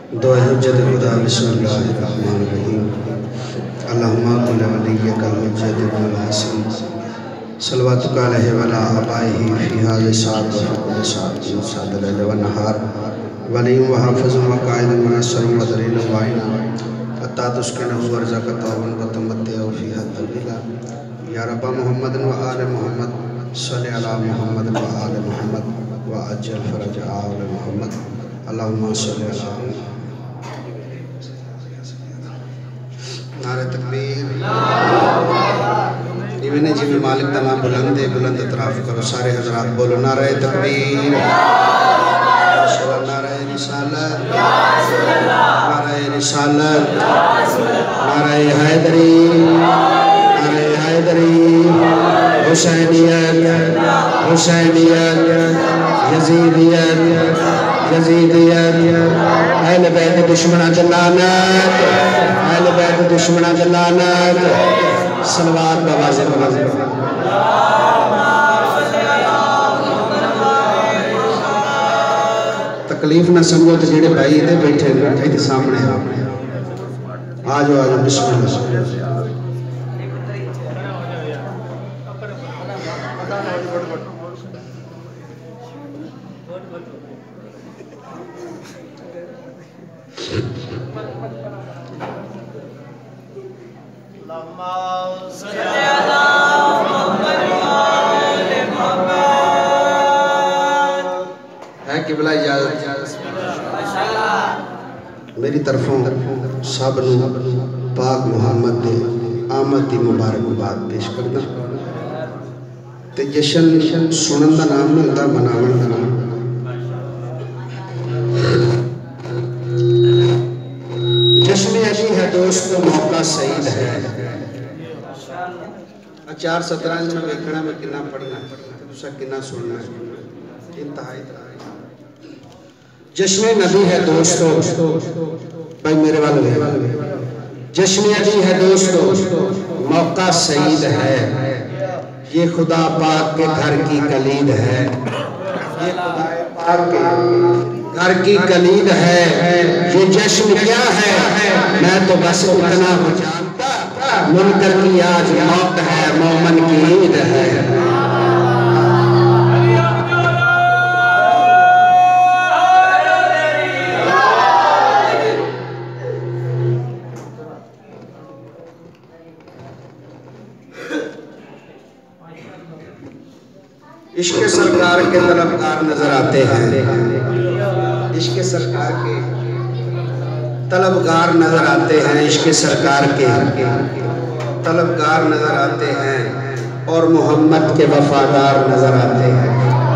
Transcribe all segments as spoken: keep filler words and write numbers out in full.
दुआ हुज्जत खुदा बिस्मिल्लाहिर्रहमानिर्रहीम। अल्लाहुम्मा कुल वलिय्यकल हुज्जत इब्नुल हसन सल्लवातुका अलैहि व अला आबाइहि फी हाज़िहि साअत व फी कुल्लि साअतिन सादल लैल व नहार वलियुम व हाफ़िज़ुम व क़ाइदुम व नस्रुम व दलीलुम व आइना हत्ता तुस्किनहु व अर्ज़क़ तौबन व तुमत्तिअहु फ़ीहा तवीला। या रब्बा मुहम्मद व आले मुहम्मद सल्लि अला मुहम्मद व आले मुहम्मद व अज्जिल फ़रज आल मुहम्मद। अल्लाहुम्मा सल्लि अला नारे तकबीर। इवें जिमें मालिक का नाम बुलंद है, बुलंद तराफ करो सारे हजरात बोलो नारे तकबीर, नारे रिसालत, नारे रिसालत, नारे हैदरी, नारे हैदरी, हुसैनियत, हुसैनियत, यजीदियत, यजीदियत, अहले बैत दुश्मना दी लानत, अहले बैत दुश्मना दी लानत। सलवात बवाज़े बवाज़े तकलीफ ना समझो तो जेड़े भाई इधर बैठे इधर सामने आ जाओ, आ जाओ बिस्मिल्लाह। है किबला इजाजत मेरी तरफों सब नूं पाक मुहम्मद दे आमद दी मुबारकबाद पेश करदा ते जशन सुनन दा नाम नहीं होंदा, मनावन दा नाम। जश्न अली है दोस्तों, मौका सईद है। चार सत्रह में वेखना मैं कितना पढ़ना तुसा कितना सुनना इंतहाई। जश्न नबी है दोस्तों, भाई मेरे वाले जश्न अली है दोस्तों, मौका सईद है। ये खुदा पाक के घर की कलीद है, ये खुदा पाक के घर की कलीद है। ये जश्न क्या है मैं तो बस इतना हो जानता, मुनकर की आज मौत है, मोमन की ईद है। इश्क सरकार के तलबगार नजर आते हैं, इश्क सरकार के तलबगार नजर आते हैं, इश्क सरकार के तलबगार नजर आते हैं और मोहम्मद के वफादार नजर आते हैं,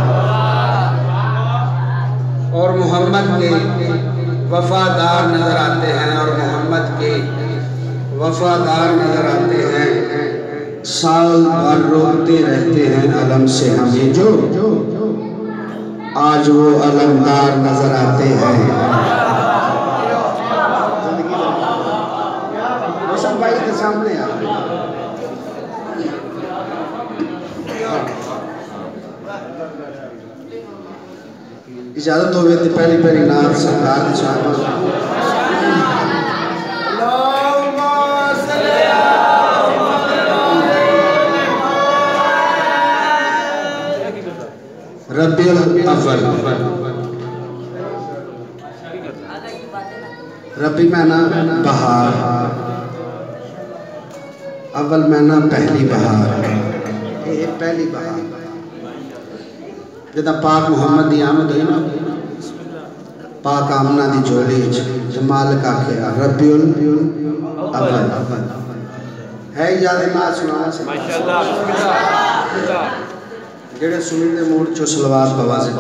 और मोहम्मद के वफादार नजर आते हैं, और मोहम्मद के वफादार नजर आते हैं। साल भर रोते रहते हैं अलम से हमें जो, आज वो अलमदार नजर आते हैं। भाई के सामने आ इजाजत हो गई थी पहली पहली नाथ सरकार की शान रबीउल अव्वल। रबी महीना बहार, अव्वल महीना पहली बहार, ये पहली बहार जदा पाक मुहम्मद की आमद हुई ना, पाक आमना की झोली च मालिक आखेगा रबीउल अव्वल है। ज्यादा ना सुना जेड़े सुनी दे मूड चो सलवात बवाज़े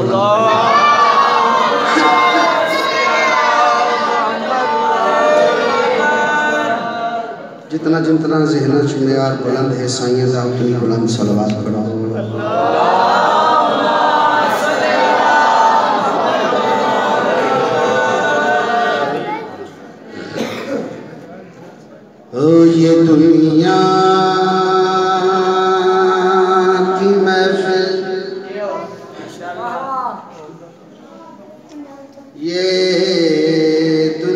जितना जितना ज़हन च मेयार बुलंद है साइयां दा उतनी बुलंद सलवात पढ़ो। ओ ये दुनिया की महफिल, ये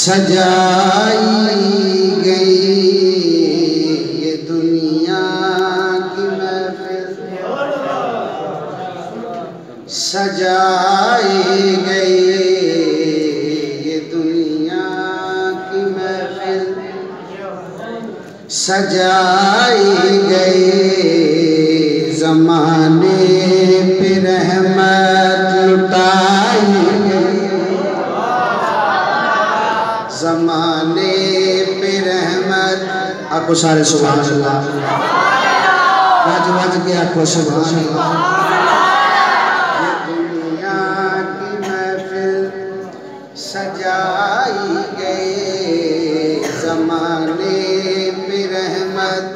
सजाई गई ये दुनिया की महफिल, सजाई गई ये दुनिया की महफिल, सजाई गई ज़माने पे रहमत लुटाई गई, ज़माने पे रहमत। आखो सारे सुभान अल्लाह, वाज वाज के आखो सुभान अल्लाह। ये दुनिया की महफिल सजाई गई ज़माने पे रहमत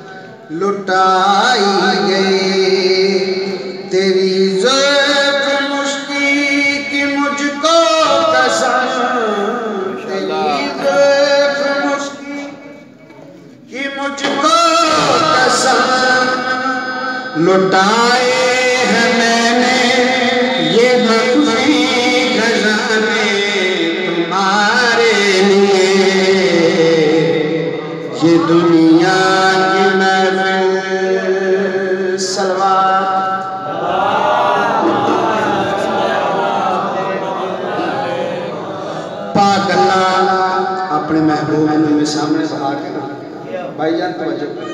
लुटाई गई, तेरी ज़ुल्फ़ मुश्की की मुझको कसम, मुझको कसम लुटाए हैं मैंने ये मखफ़ी खज़ाने तुम्हारे लिए, ये दुनिया की महफ़िल। सलवात पाक अल्लाह अपने महबूब में सामने बहा के भाईजान तवज्जो करें,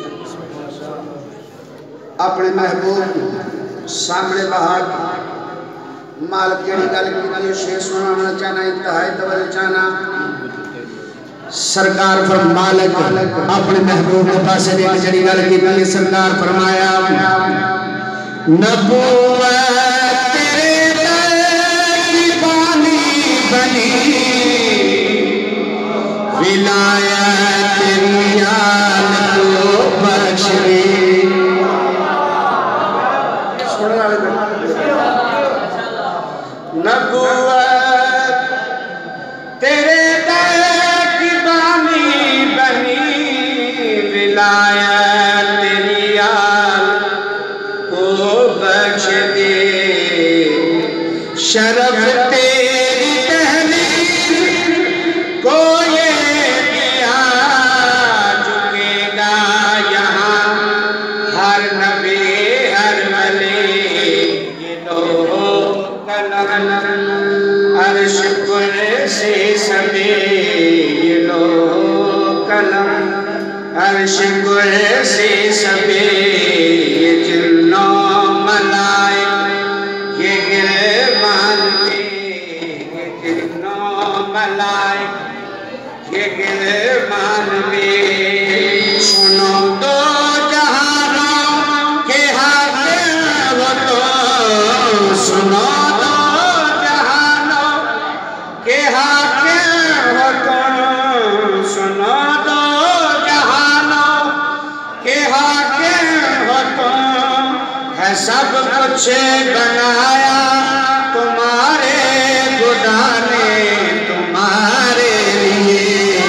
अपने महबूब सामने बहा मालिक जड़ी गल की शेर सुनाना चाहना, इंतहाई तवज्जो चाहना। सरकार फर मालिक अपने महबूब के पास एक जड़ी गल की सरकार फरमाया, नबूवत तेरे दर की बानी बनी, विलायत तेरी नबूवत तेरे दर की बानी बनी, विलायत तेरी आल को बख्श दे, शरफ तेरी तहरीर को ये दिया झुकेगा यहाँ हर नबी हर वली, ये लो कलम अर्श कुर्सी सभी, ये लो कलम अर्श कुर्सी सभी, ये जिन्नो मलाइक ये गिरबान में, ये जिन्नो मलाइक ये गिरबान में, सुनो तो जहानों के हाकिम हो तो, सुनो तो जहानों के हाकिम हो तो, सुनो तो जहानों के हाकिम हो तो, है सब कुछ बनाया तुम्हारे खुदा ने तुम्हारे लिए,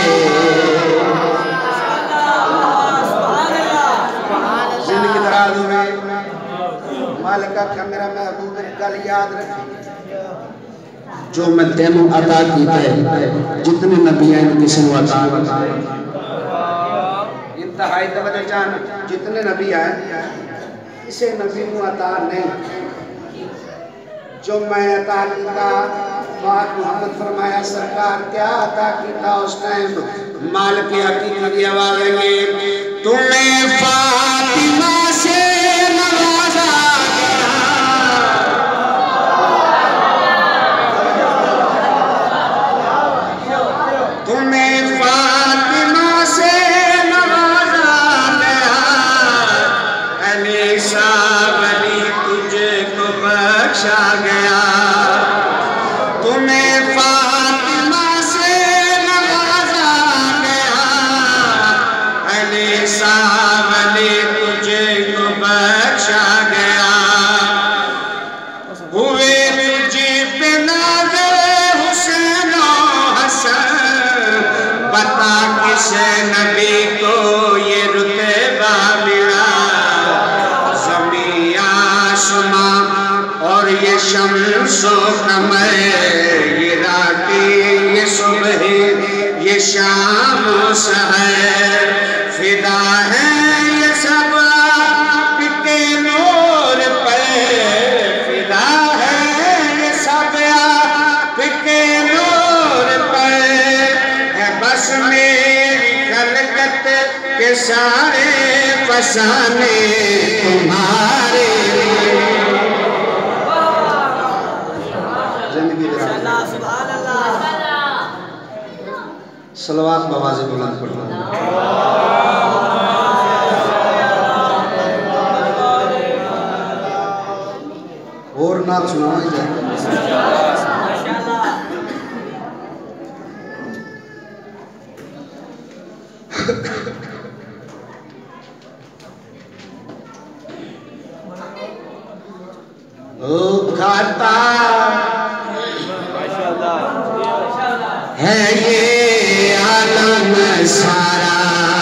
जिंदगी दराज में मालिक का मेरा महबूब गल याद रखी, जो मैं तेनों अता किया है जितने नबी हैं किसी को अता, इंतहाई तवज्जो चाहना, जितने नबी आए किसी नबी को अता नहीं, जो मैं अता किया बात मोहम्मद फरमाया सरकार क्या अता किया उस टाइम, मालिक की हकीकत की आवाज आएगी, तुम्हें फातिमा से नवाजा गया, तुम्हें फातिमा से नवाजा गया, अलीसा वली तुझको बख्शा गया, तुम्हें फातिमा से नवाजा गया, अलीसा वली तुझको बख्शा गया, हुए तुझे पे नाज़े हुसैन हसन, बता किस नबी को ये रुतबा मिला, ज़मीन आसमां और ये शम्सो कमर, ये राती ये सुबह शाम सहर फिदा है ये सब आपके नूर पर, फिदा है ये सब आपके नूर पर, है बस मेरी खलकत के सारे फसाने तुम्हारे जिंदगी सलवात बवाज़े बुलंद पढ़ना। और नात सुनाई जाए। ओ खाता है ये आलम सारा,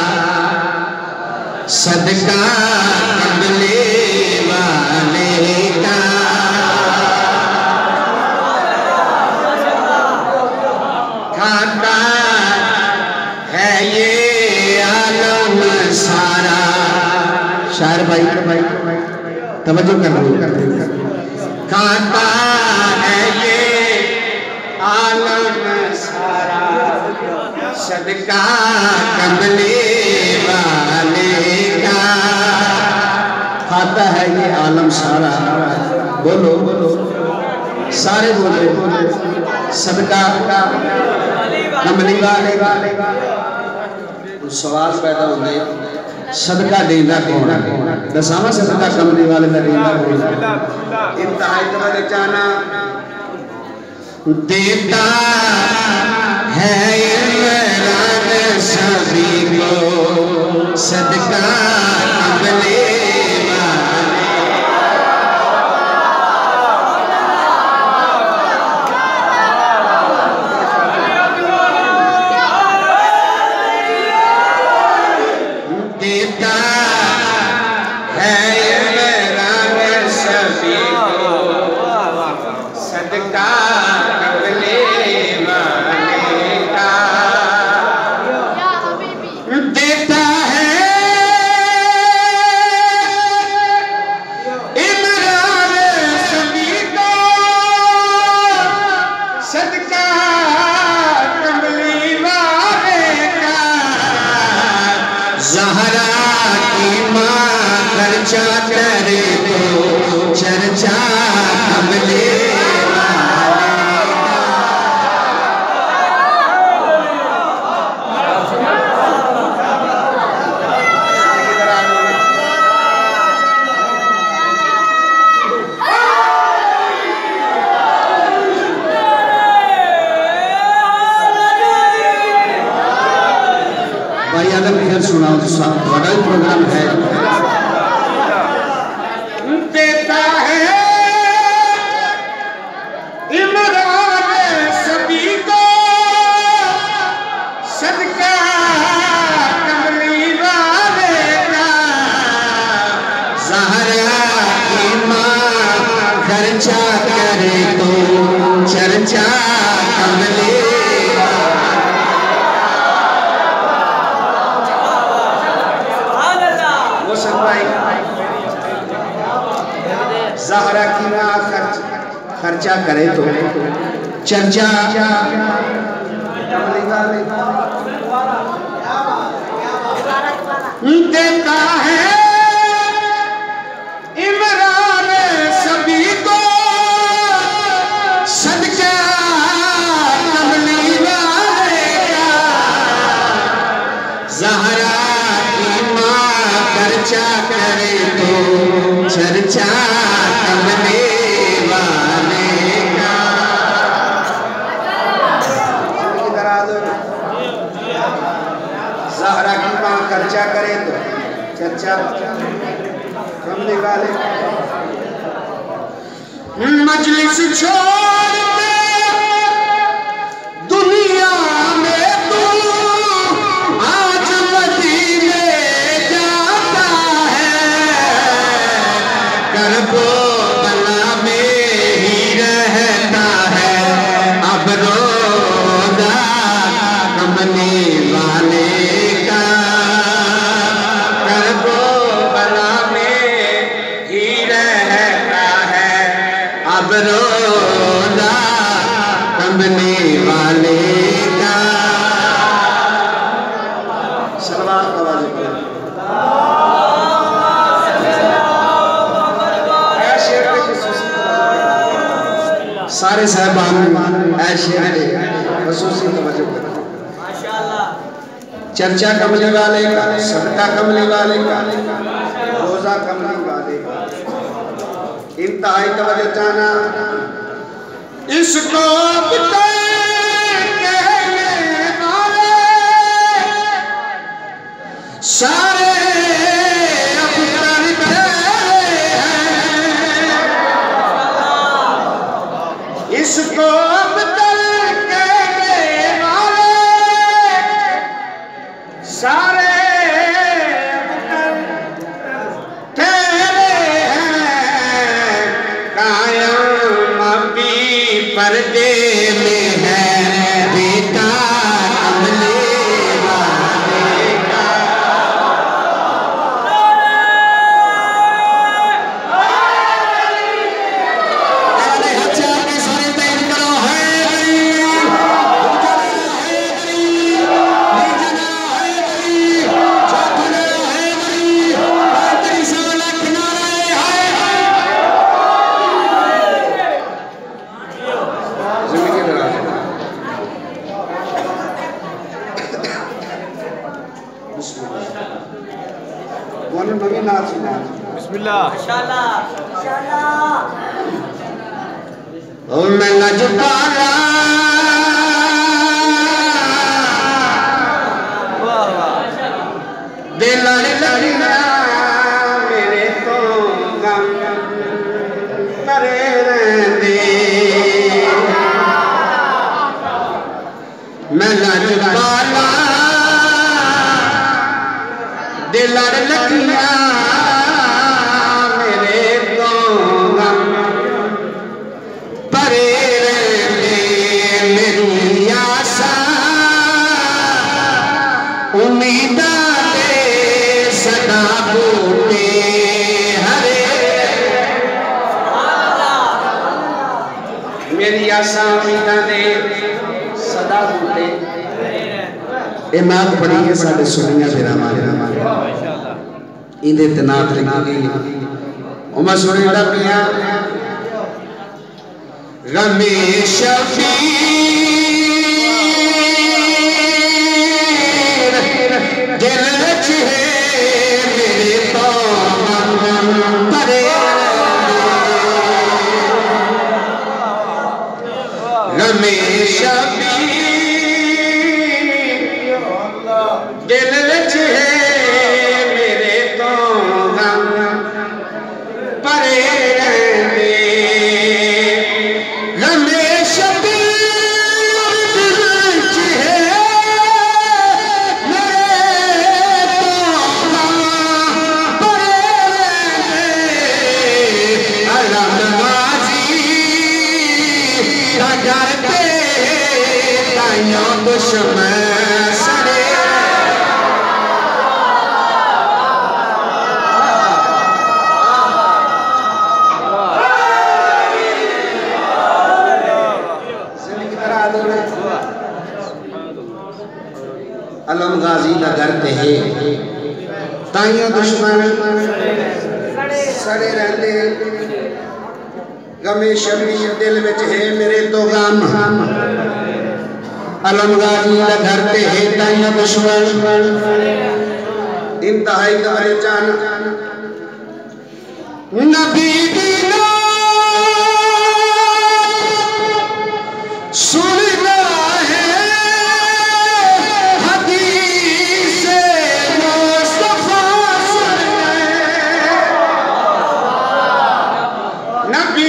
सदका कमले वाले का, खाता है ये आलम सारा। शायर भाई भाई तवज्जो कर रहे हो। खाता है ये आलम सारा, सदका कमले वाले का। खाता है ये आलम सारा, बोलो बोलो सारे बोलो, सदका कमले वाले का। सवाल पैदा होंगे सदका देना कौन है? दसावा सदका कमरे वाले का देना कौन है? इंतहाई तवज्जो चाहना देता है इमरान सभी को, सदका कमले देता है इमरान सभी को, सदका कमले वाले का। देता है इमरान सभी को, सदका कमले वाले का। ज़हरा की माँ खर्चा करे तो चर्चा कमले भाई अगर फिर सुनाओ तो साथ बड़ा प्रोग्राम है। देता है इमरान सभी को, सदका कमली वाले का। ज़हरा की माँ खर्चा करे तो चर्चा कमले। ज़हरा की माँ खर्च खर्चा करे तो चर्चा देता है इमरान सभी को, सदका कमली वाले का। ज़हरा की माँ खर्चा करे तो चर्चा कमले वाले का। ज़हरा की माँ खर्चा करे तो चर्चा कमले वाले। मजलिस छोड़ के दुनिया में तू आज मदीने जाता है, करबो बला में ही रहता है अब रोज़ा कमले कारी साहबान ऐशे खसूसी तवज्जो करें। चर्चा कमली वाले का, सदका कमली वाले का, रोजा कमली वाले का, इंतहाई तवज्जो चाहना। इसको सारे इसको सारे तेरे हैं कायम अभी पर्दे में है बेटा कमले वाले का। अरे अच्छा के सारे तैयार करो है बिस्मिल्लाह ओ मैं लजपाला दे लड़ लड़ना मेरे तो गम करे रहंदे। मैं लजपाला दे लड़ लड़ना मेरी आशा उम्मीदां दे सदा बूटे। ये नात पढ़ी है साडे सुनिया मेरा मारे माशाल्लाह इंदे तनात लिखी ओ मैं सुनिंदा पिया गमे शफीर दिल विच है मेरे तो परे हमेशा भी दिल विच है मेरे तो गम परे रहंदे। हमेशा भी दिल विच है मेरे तो गम परे रहंदे। अलम डरते ताइयों दुश्मन सड़े अलम गाजी का डरते है ताइयों दुश्मन सड़े रहते। गमे शबीर दिल विच है मेरे तो गम अलम गाजी का डरते है ताइयों दुश्मन। इंतहाई तवज्जो चाहना नबी दी सुनना है हदीस मुस्तफा नबी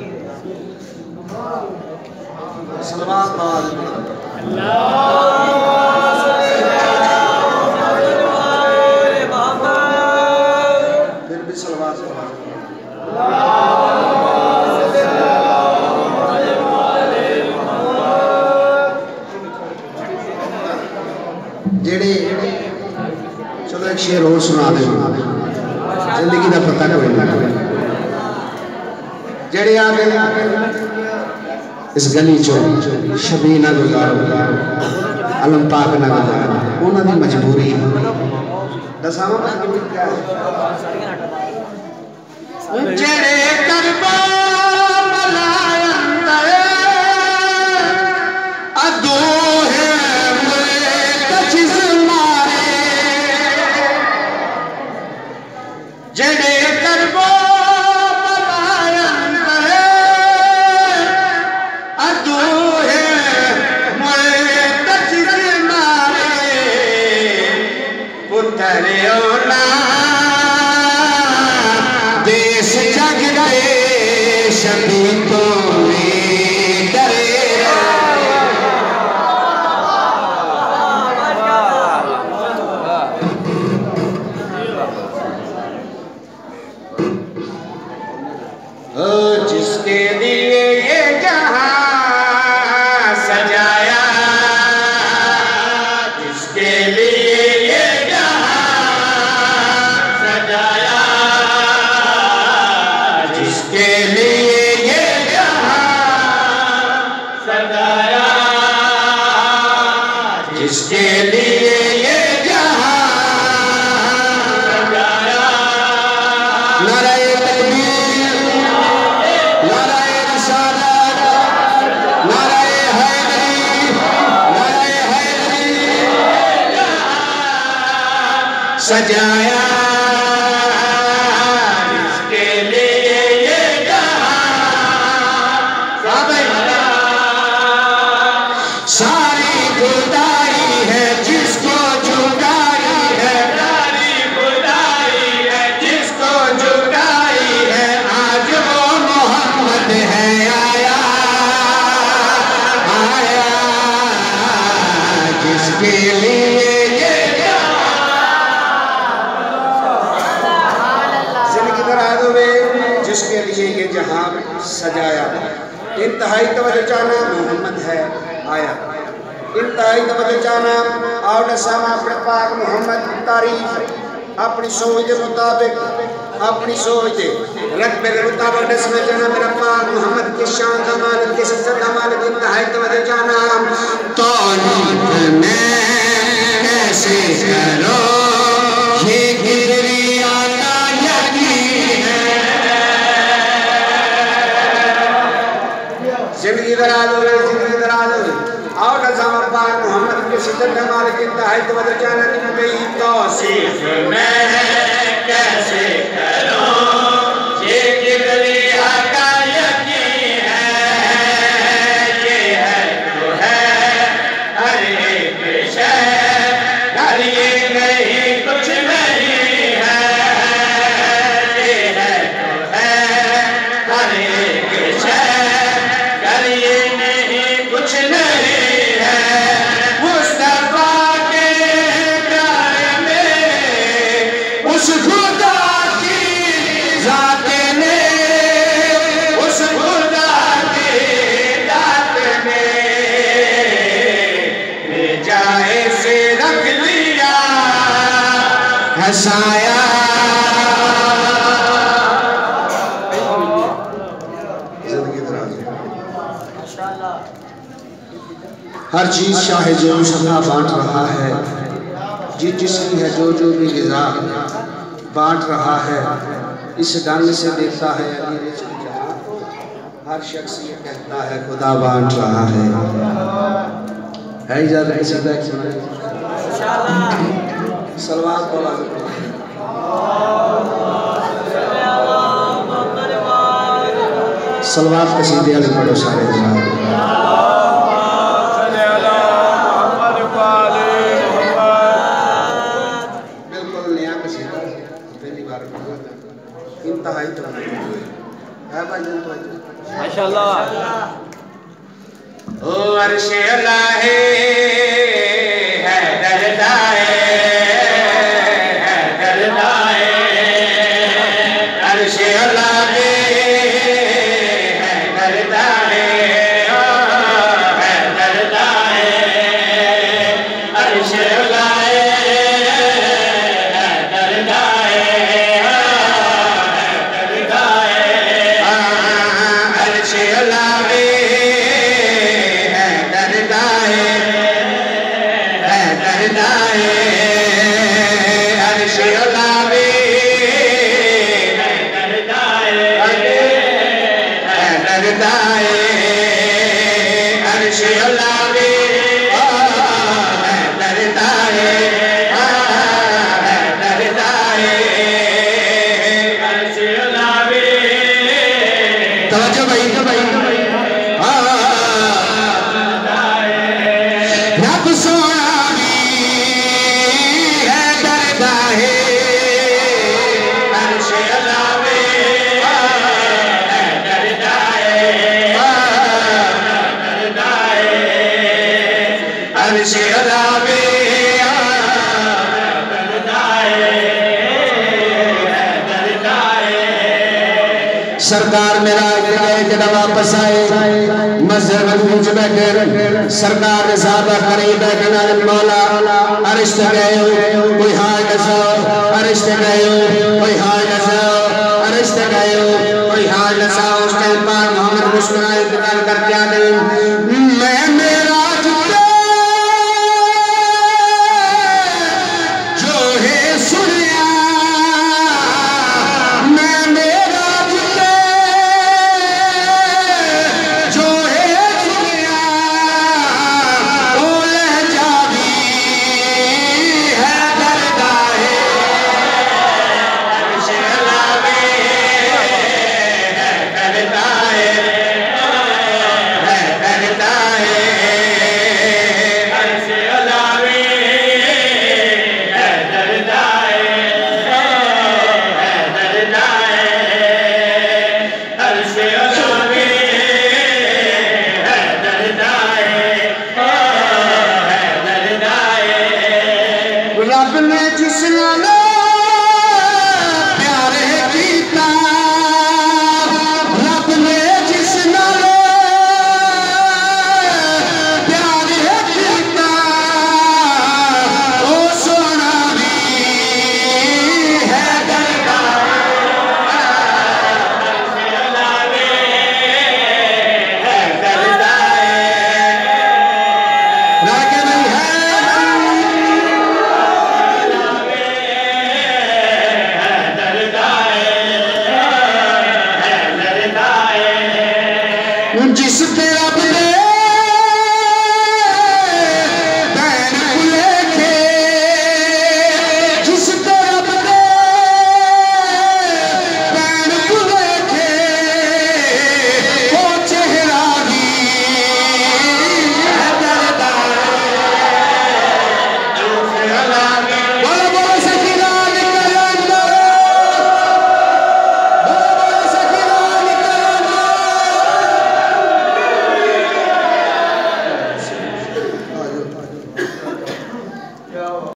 सलवात थोड़ी सलवात जेड़े चलो एक शेर और सुना दे जिंदगी का पता कोई नहीं जेड़े आ गए इस गली चो शबी ना गुजारो अलम पाक ना गुजारो उन्होंने मजबूरी दसावा जेड़े करबा अदो है जेड़े करबो अदू है मोए तजिद मारे पुत्र ओला देश जग गए शबी तो डरे जिसके लिए ये जहां सजाया जिसके लिए ये जहां सजाया जिसके लिए ये जहां सजाया जिसके लिए ये जहां सजाया नारे तकबीर नारे रिसालत नारे हैदरी नारे हैदरी सजाया जिसके लिए ये जहां सारी खुदाई है जिसको झुकाई है सारी खुदाई है जिसको झुकाई है आज वो मोहम्मद है आया आया जिसके लिए ये जिंदगी दराज हुए जिसके लिए ये जहां सजाया इंतहाई तवज्जो चाहना मोहम्मद है आया इंतहाई तवज्जो चाहना और दसावा अपने पाक मोहम्मद की तारीफ अपनी सोच के मुताबिक अपनी सोच के रकबे के मुताबिक दसवें जाना मेरा पाक मोहम्मद की शान का मालिक की इज्जत का मालिक इंतहाई तवज्जो चाहना तौहीद में कैसे करो ये किबरिया का यकीन है जिंदगी दराज हो गई जिंदगी दराज हो गई और नज़ाम पाक मोहम्मद के सिद्दत मालिक इंतहाई तवज्जो चाहना कि नबी तौसीफ में कैसे करो ये किबरिया का यकीन है ये है तो है हर एक शय हर ये नहीं कुछ नहीं है ये है तो है हर एक शय हर ये नहीं कुछ नहीं है मुस्तफा के प्यार में उस खुदा की जात ने उस खुदा की जात ने जाए से रख लिया हंसाया जिंदगी दराज हर चीज शाहे जो सदा बांट रहा है जी जिसकी है जो जो भी ग़िज़ा बांट रहा है इस ढंग से देता है अली रिज़्क़ जहां हर शख्स ये कहता है खुदा बांट रहा है है इजाज़त किसी का इंशाअल्लाह सलवात बोला सलवात कसीदे वाले पढ़ो सारे जनाब इंतहाई तो है भाई जन तो माशाल्लाह ओ अर्शे अल्लाह है दरदाए है दरदाए अर्श अला पे है करता है, है करता है, अर्श अला सरकार मेरा जब वापस आए मस्जिद में पूछ बैठे सरकार ने साहबा करीब बैठे मौला अरिश्त गए कोई हाल नसाओ, अरिश्त गए कोई हाल नसाओ, अरिश्त गए कोई हाल नसाओ। उस टाइम पर मोहम्मद मुस्कुराए इंतकाल करके